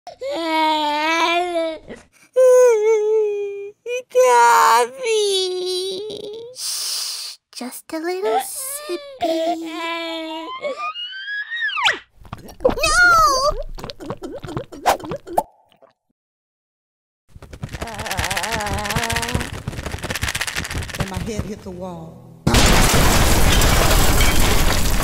Cuppy. Shh, just a little sippy. No! And my head hit the wall.